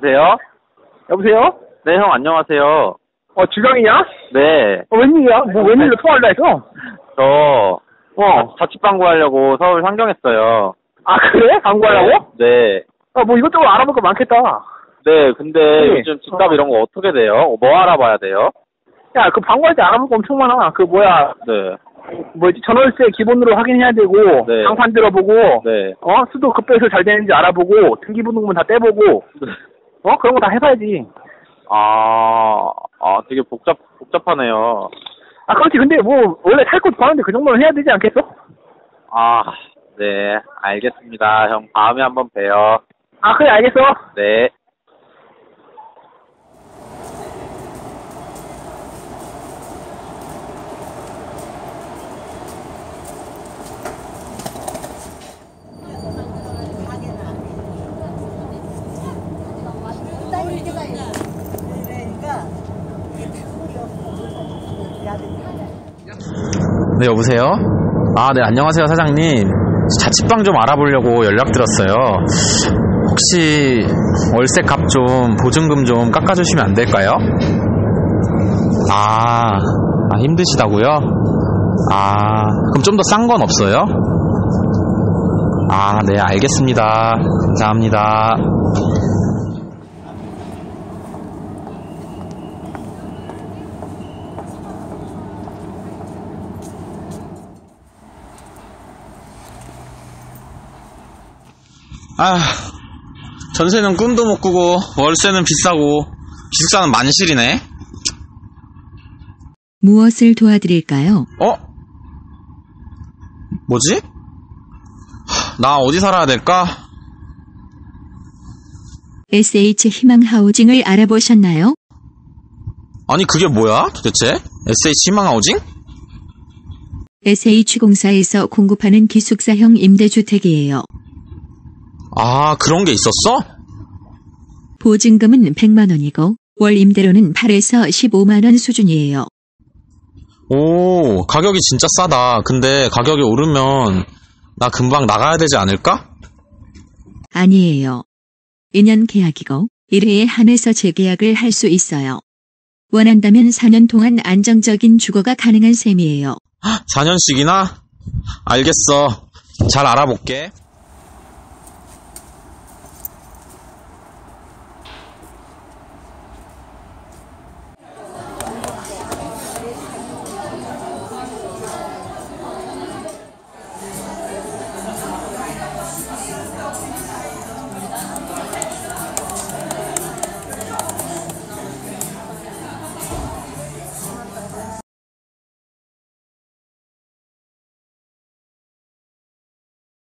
여보세요? 여보세요? 네, 형 안녕하세요. 주정이냐? 네. 웬일이야? 웬일로 통화를 해서? 저 자취방구 하려고 서울 상경했어요. 아, 그래? 광고하려고? 네. 뭐 이것저것 알아볼 거 많겠다. 네, 근데 요즘 집값 이런 거 어떻게 돼요? 뭐 알아봐야 돼요? 야, 그 광고할 때 알아볼 거 엄청 많아. 네. 뭐지, 전월세 기본으로 확인해야 되고, 네. 장판 들어보고, 네. 수도 급배수 잘 되는지 알아보고, 등기부등본 다 떼보고, 그런 거 다 해봐야지. 되게 복잡하네요. 그렇지. 근데 원래 살 곳 구하는데 그 정도는 해야 되지 않겠어? 네, 알겠습니다. 형, 다음에 한번 봬요. 그래, 알겠어. 네. 네, 여보세요? 네, 안녕하세요, 사장님. 자취방 좀 알아보려고 연락드렸어요. 혹시 월세 값 좀, 보증금 좀 깎아주시면 안 될까요? 힘드시다고요? 그럼 좀 더 싼 건 없어요? 네, 알겠습니다. 감사합니다. 전세는 꿈도 못 꾸고 월세는 비싸고 기숙사는 만실이네. 무엇을 도와드릴까요? 뭐지? 나 어디 살아야 될까? SH 희망하우징을 알아보셨나요? 아니, 그게 뭐야 도대체? SH 희망하우징? SH공사에서 공급하는 기숙사형 임대주택이에요. 그런 게 있었어? 보증금은 100만 원이고 월 임대료는 8에서 15만 원 수준이에요. 오, 가격이 진짜 싸다. 근데 가격이 오르면 나 금방 나가야 되지 않을까? 아니에요. 2년 계약이고 1회에 한해서 재계약을 할 수 있어요. 원한다면 4년 동안 안정적인 주거가 가능한 셈이에요. 4년씩이나? 알겠어. 잘 알아볼게.